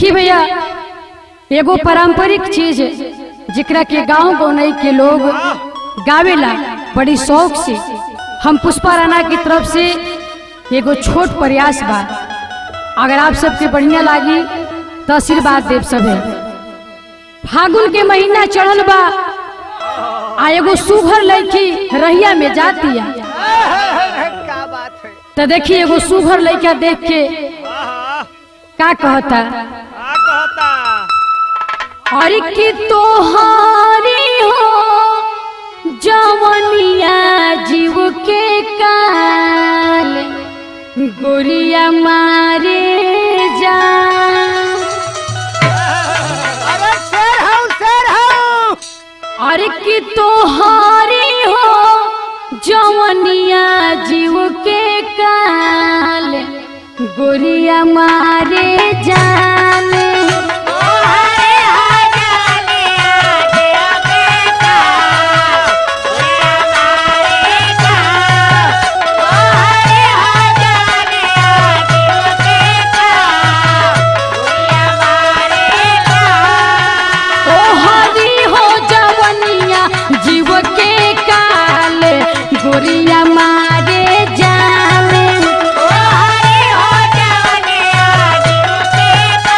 देखिए भैया, एगो पारंपरिक चीज जिकरा के गांव गौनई के लोग गावेला बड़ी शौक से। हम पुष्पा राणा की तरफ से एगो छोट प्रयास बा, अगर आप सबके बढ़िया लागी तो आशीर्वाद देव सभे। फागुन के महीना चढ़ल बा आ एगो सुघर लड़की रहिया में जाती है, तो देखिए एगो सुघर लड़का देख के का कहता, अरे कि तोहारी हो जवनिया जीव के काल गोरिया मारे जा। अरे कि तोहारी हो जवनिया जीव के काल गोरिया मारे जाने। गोरिया मारे जाने, ओ हरे हो जवनिया जीव के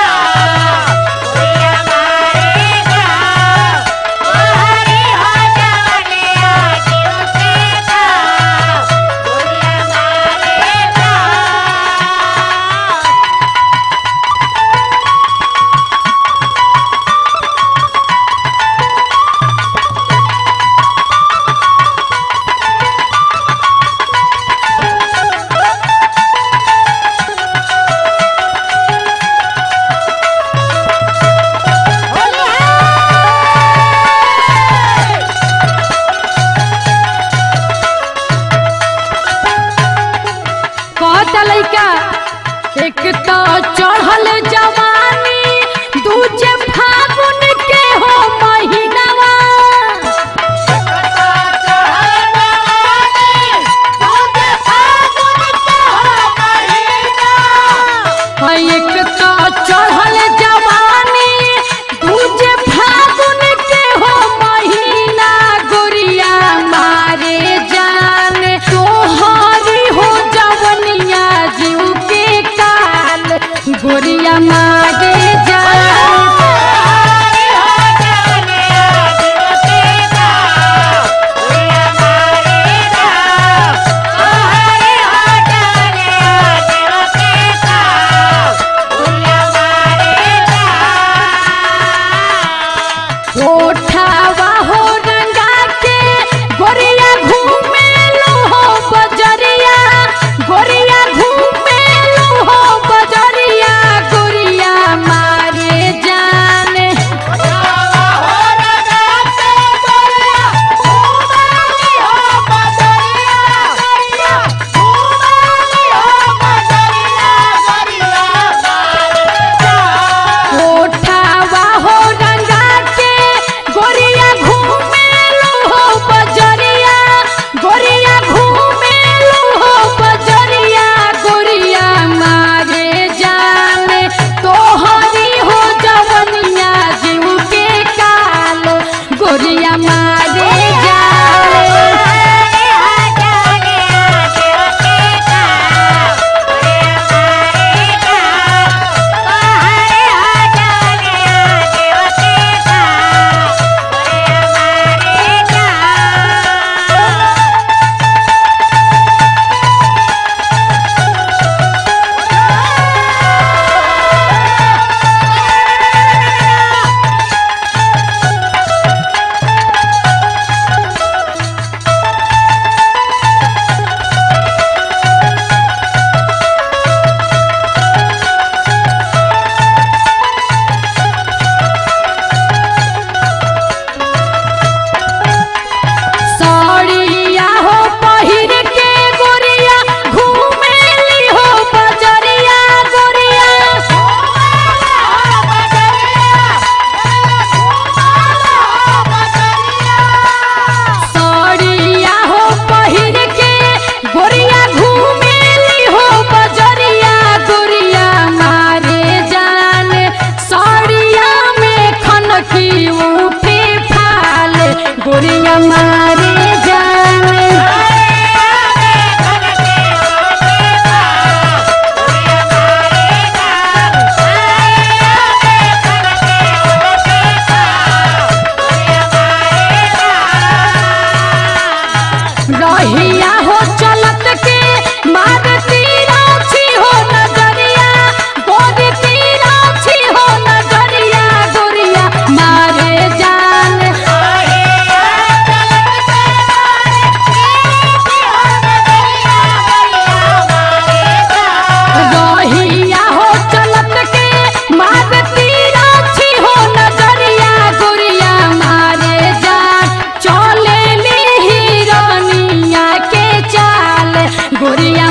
गोरिया